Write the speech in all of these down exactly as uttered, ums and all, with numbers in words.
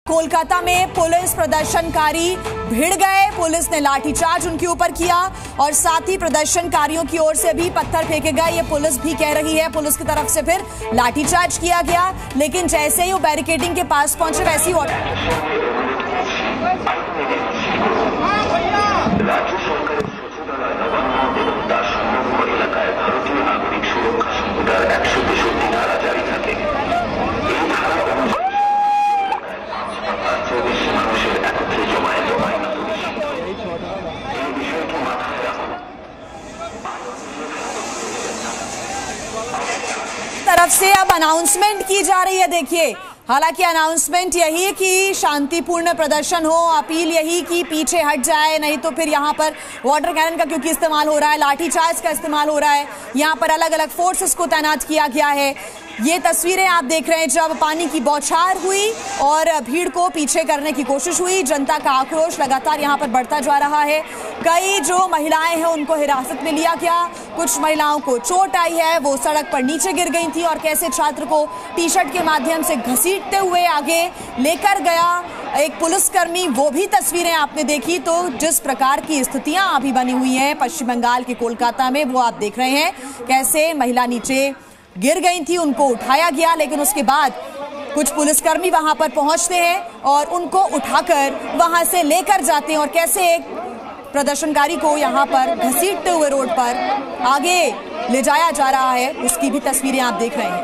कोलकाता में पुलिस प्रदर्शनकारी भिड़ गए। पुलिस ने लाठीचार्ज उनके ऊपर किया और साथ ही प्रदर्शनकारियों की ओर से भी पत्थर फेंके गए। ये पुलिस भी कह रही है। पुलिस की तरफ से फिर लाठीचार्ज किया गया, लेकिन जैसे ही वो बैरिकेडिंग के पास पहुंचे वैसे ही तरफ से अब अनाउंसमेंट की जा रही है। देखिए, हालांकि अनाउंसमेंट यही कि शांतिपूर्ण प्रदर्शन हो, अपील यही कि पीछे हट जाए, नहीं तो फिर यहाँ पर वाटर कैनन का क्योंकि इस्तेमाल हो रहा है, लाठीचार्ज का इस्तेमाल हो रहा है, यहाँ पर अलग अलग फोर्सेस को तैनात किया गया है। ये तस्वीरें आप देख रहे हैं जब पानी की बौछार हुई और भीड़ को पीछे करने की कोशिश हुई। जनता का आक्रोश लगातार यहाँ पर बढ़ता जा रहा है। कई जो महिलाएं हैं उनको हिरासत में लिया गया, कुछ महिलाओं को चोट आई है, वो सड़क पर नीचे गिर गई थी और कैसे छात्र को टी शर्ट के माध्यम से घसीटते हुए आगे लेकर गया एक पुलिसकर्मी, वो भी तस्वीरें आपने देखी। तो जिस प्रकार की स्थितियां अभी बनी हुई हैं पश्चिम बंगाल के कोलकाता में, वो आप देख रहे हैं कैसे महिला नीचे गिर गई थी, उनको उठाया गया, लेकिन उसके बाद कुछ पुलिसकर्मी वहां पर पहुंचते हैं और उनको उठाकर वहां से लेकर जाते हैं और कैसे एक प्रदर्शनकारी को यहां पर घसीटते हुए रोड पर आगे ले जाया जा रहा है, उसकी भी तस्वीरें आप देख रहे हैं।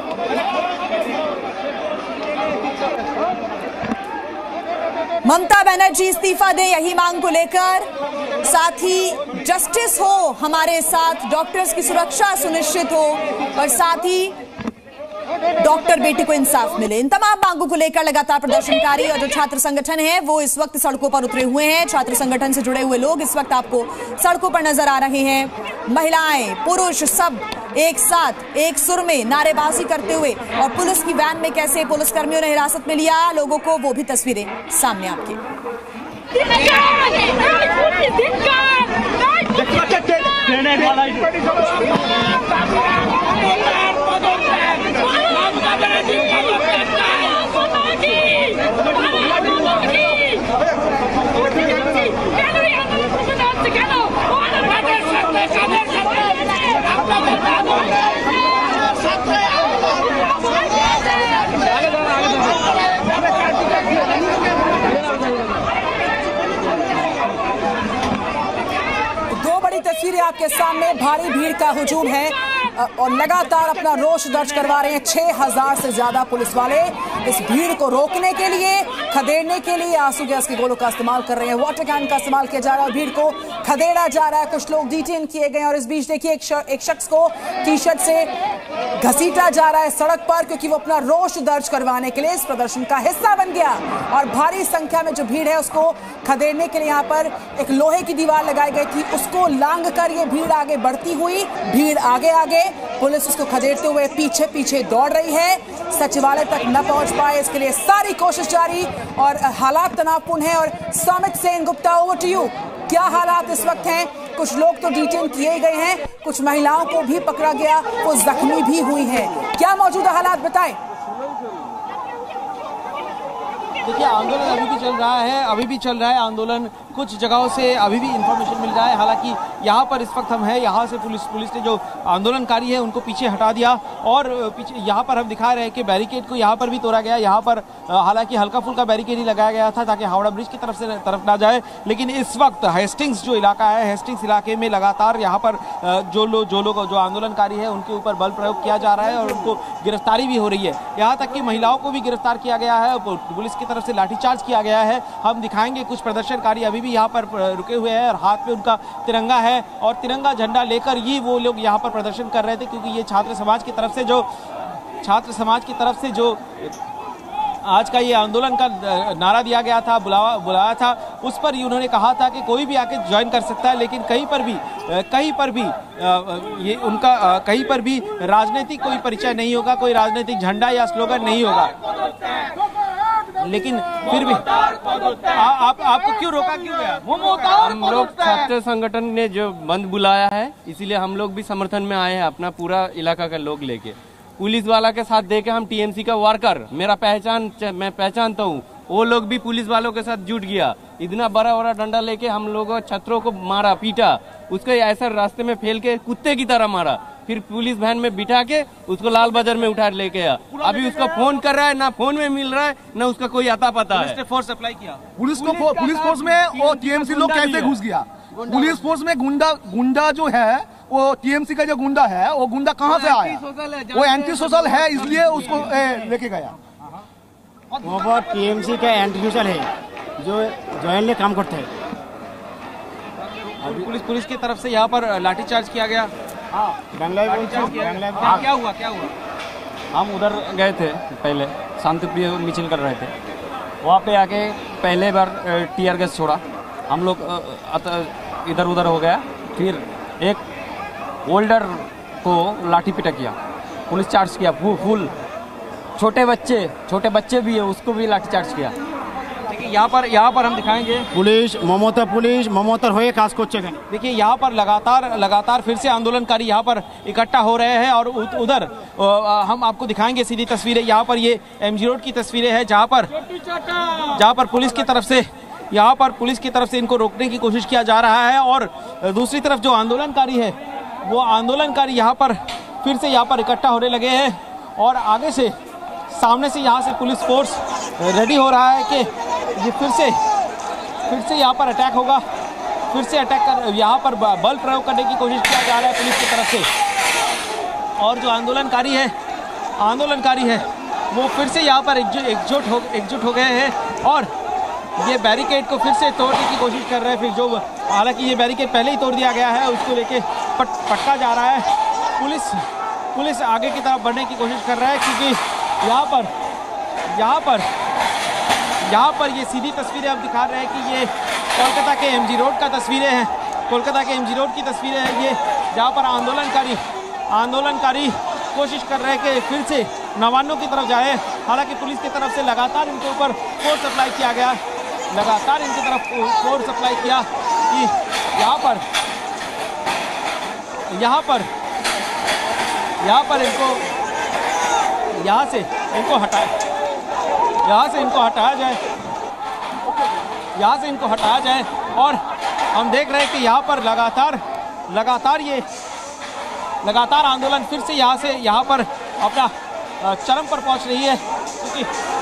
ममता बनर्जी इस्तीफा दे, यही मांग को लेकर, साथ ही जस्टिस हो हमारे साथ, डॉक्टर्स की सुरक्षा सुनिश्चित हो और साथ ही डॉक्टर बेटी को इंसाफ मिले, इन तमाम मांगों को लेकर लगातार प्रदर्शनकारी और जो छात्र संगठन है वो इस वक्त सड़कों पर उतरे हुए हैं। छात्र संगठन से जुड़े हुए लोग इस वक्त आपको सड़कों पर नजर आ रहे हैं। महिलाएं, पुरुष सब एक साथ एक सुर में नारेबाजी करते हुए और पुलिस की वैन में कैसे पुलिसकर्मियों ने हिरासत में लिया लोगों को, वो भी तस्वीरें सामने आपकी। दो बड़ी तस्वीरें आपके सामने, भारी भीड़ का हुजूम है और लगातार अपना रोष दर्ज करवा रहे हैं। छह हजार से ज्यादा पुलिस वाले इस भीड़ को रोकने के लिए, खदेड़ने के लिए आंसू गैस के गोलों का इस्तेमाल कर रहे हैं, वाटर कैन का इस्तेमाल किया जा रहा है और भीड़ को खदेड़ा जा रहा है। कुछ लोग डिटेन किए गए और इस बीच देखिए एक, एक शख्स को टी शर्ट से घसीटा जा रहा है सड़क पर, क्योंकि वो अपना रोष दर्ज करवाने के लिए इस प्रदर्शन का हिस्सा बन गया और भारी संख्या में जो भीड़ है उसको खदेड़ने के लिए यहाँ पर एक लोहे की दीवार लगाई गई थी, उसको लांग कर ये भीड़ आगे बढ़ती हुई, भीड़ आगे आगे, पुलिस उसको खदेड़ते हुए पीछे पीछे दौड़ रही है। सचिवालय तक न पहुंच पाए, इसके लिए सारी कोशिश जारी और हालात तनावपूर्ण है। और Saumit Sen Gupta, over to you, क्या हालात इस वक्त हैं? कुछ लोग तो डिटेन किए गए हैं, कुछ महिलाओं को भी पकड़ा गया, वो जख्मी भी हुई है, क्या मौजूदा हालात बताएं? देखिए, आंदोलन अभी भी चल रहा है, अभी भी चल रहा है आंदोलन। कुछ जगहों से अभी भी इंफॉर्मेशन मिल रहा है। हालांकि यहाँ पर इस वक्त हम हैं, यहाँ से पुलिस पुलिस ने जो आंदोलनकारी है उनको पीछे हटा दिया और पीछे यहाँ पर हम दिखा रहे हैं कि बैरिकेड को यहाँ पर भी तोड़ा गया। यहाँ पर हालांकि हल्का फुल्का बैरिकेड ही लगाया गया था ताकि हावड़ा ब्रिज की तरफ से तरफ ना जाए, लेकिन इस वक्त हेस्टिंग्स जो इलाका है, हेस्टिंग्स इलाके में लगातार यहाँ पर जो लोग जो लोग जो आंदोलनकारी है उनके ऊपर बल प्रयोग किया जा रहा है और उनको गिरफ्तारी भी हो रही है। यहाँ तक कि महिलाओं को भी गिरफ्तार किया गया है, पुलिस की तरफ से लाठीचार्ज किया गया है। हम दिखाएंगे कुछ प्रदर्शनकारी अभी यहाँ पर रुके हुए हैं और हाथ में उनका तिरंगा है और तिरंगा झंडा लेकर ही वो लोग यहाँ पर प्रदर्शन कर रहे थे, क्योंकि ये छात्र समाज की तरफ से जो छात्र समाज की तरफ से जो आज का ये आंदोलन का नारा दिया गया था, बुलावा बुलाया था, उस पर उन्होंने कहा था कि कोई भी आके ज्वाइन कर सकता है, लेकिन कहीं पर भी कहीं पर भी ये उनका कहीं पर भी राजनीतिक कोई परिचय नहीं होगा, कोई राजनीतिक झंडा या स्लोगन नहीं होगा। लेकिन फिर भी आ, आप आपको क्यों रोका, क्यों गया? हम लोग छात्र संगठन ने जो बंद बुलाया है, इसीलिए हम लोग भी समर्थन में आए हैं, अपना पूरा इलाका का लोग लेके। पुलिस वाला के साथ देके हम टीएमसी का वर्कर, मेरा पहचान मैं पहचानता हूँ, वो लोग भी पुलिस वालों के साथ जुट गया। इतना बड़ा बड़ा डंडा लेके हम लोगों छात्रों को मारा, पीटा, उसको ऐसा रास्ते में फैल के कुत्ते की तरह मारा। फिर पुलिस वैन में बिठा के उसको लाल बाजार में उठा लेके आया। अभी उसको फोन कर रहा है, ना फोन में मिल रहा है, ना उसका कोई आता पता है। फोर्स अप्लाई किया पुलिस को, पुलिस फोर्स में वो टीएमसी लोग कैसे घुस गया? पुलिस फोर्स में गुंडा गुंडा जो है, वो टीएमसी का जो गुंडा है, वो गुंडा कहाँ से आया? वो एंटी सोशल है, इसलिए उसको लेके गया। वो टीएमसी का एंटी सोशल है जो जो काम करते हैं। पुलिस पुलिस की तरफ से यहाँ पर लाठीचार्ज किया गया। हाँ, क्या हुआ क्या हुआ? हम उधर गए थे, पहले शांतिप्रिय मिছিল कर रहे थे। वहाँ पे आके पहले बार टीयर गैस छोड़ा, हम लोग इधर उधर हो गया। फिर एक ओल्डर को लाठी पिटा किया, पुलिस चार्ज किया फुल। छोटे बच्चे छोटे बच्चे भी है, उसको भी लाठी चार्ज किया। देखिए यहाँ पर यहाँ पर हम दिखाएंगे पुलिस ममता पुलिस ममतार हुए खास को। देखिए यहाँ पर लगातार लगातार फिर से आंदोलनकारी यहाँ पर इकट्ठा हो रहे हैं और उधर हम आपको दिखाएंगे सीधी तस्वीरें। यहाँ पर ये एमजी रोड की तस्वीरें हैं, जहाँ पर जहाँ पर पुलिस की तरफ से यहाँ पर पुलिस की तरफ से इनको रोकने की कोशिश किया जा रहा है। और दूसरी तरफ जो आंदोलनकारी है, वो आंदोलनकारी यहाँ पर फिर से यहाँ पर इकट्ठा होने लगे हैं। और आगे से सामने से यहाँ से पुलिस फोर्स रेडी हो रहा है कि ये फिर से फिर से यहाँ पर अटैक होगा, फिर से अटैक कर यहाँ पर बल प्रयोग करने की कोशिश किया जा रहा है पुलिस की तरफ से। और जो आंदोलनकारी है आंदोलनकारी है वो फिर से यहाँ पर एकजुट हो एकजुट हो गए हैं और ये बैरिकेड को फिर से तोड़ने की कोशिश कर रहे हैं। फिर जो हालांकि ये बैरिकेड पहले ही तोड़ दिया गया है, उसको लेके पट पटका जा रहा है। पुलिस पुलिस आगे की तरफ बढ़ने की कोशिश कर रहा है, क्योंकि यहाँ पर यहाँ पर यहाँ पर ये सीधी तस्वीरें हम दिखा रहे हैं कि ये कोलकाता के एमजी रोड का तस्वीरें हैं, कोलकाता के एमजी रोड की तस्वीरें हैं ये, जहाँ पर आंदोलनकारी आंदोलनकारी कोशिश कर रहे हैं कि फिर से नवान्नों की तरफ जाए। हालांकि पुलिस की तरफ से लगातार इनके ऊपर फोर्स अप्लाई किया गया, लगातार इनकी तरफ फोर्स अप्लाई किया कि यहाँ पर यहाँ पर यहाँ पर इनको यहाँ से इनको हटाए यहाँ से इनको हटाया जाए यहाँ से इनको हटाया जाए। और हम देख रहे हैं कि यहाँ पर लगातार लगातार ये लगातार आंदोलन फिर से यहाँ से यहाँ पर अपना चरम पर पहुँच रही है, क्योंकि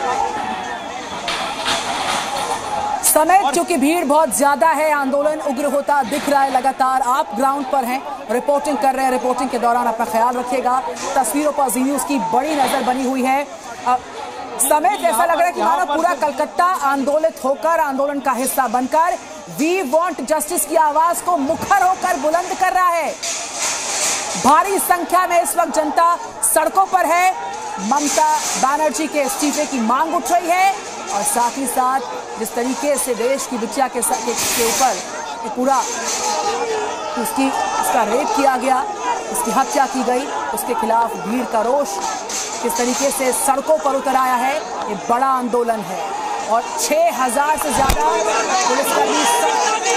समेत चूंकि भीड़ बहुत ज्यादा है, आंदोलन उग्र होता दिख रहा है लगातार। आप ग्राउंड पर हैं, रिपोर्टिंग कर रहे हैं, रिपोर्टिंग के दौरान अपना ख्याल रखिएगा। तस्वीरों पर जी न्यूज़ की बड़ी नजर बनी हुई है। समेत ऐसा लग रहा है कि मानो पूरा कलकत्ता आंदोलित होकर, आंदोलन का हिस्सा बनकर वी वांट जस्टिस की आवाज को मुखर होकर बुलंद कर रहा है। भारी संख्या में इस वक्त जनता सड़कों पर है, ममता बनर्जी के इस्तीफे की मांग उठ रही है। और साथ ही साथ जिस तरीके से देश की बिटिया के ऊपर पूरा उसकी उसका रेप किया गया, उसकी हत्या की गई, उसके खिलाफ भीड़ का रोष किस तरीके से सड़कों पर उतर आया है, ये बड़ा आंदोलन है। और छह हजार से ज्यादा पुलिसकर्मी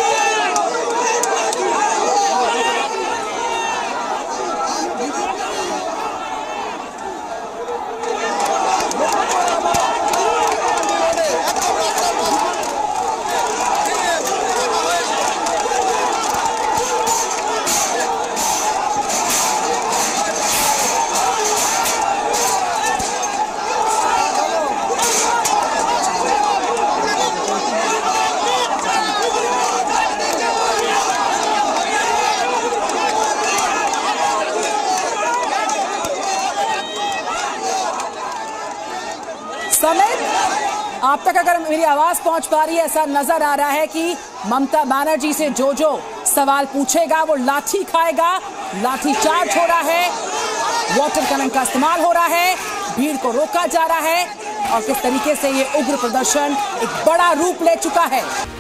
समेत आप तक अगर मेरी आवाज पहुंच पा रही है, ऐसा नजर आ रहा है कि ममता बनर्जी से जो जो सवाल पूछेगा वो लाठी खाएगा। लाठी चार्ज हो रहा है, वाटर कैनन का इस्तेमाल हो रहा है, भीड़ को रोका जा रहा है और किस तरीके से ये उग्र प्रदर्शन एक बड़ा रूप ले चुका है।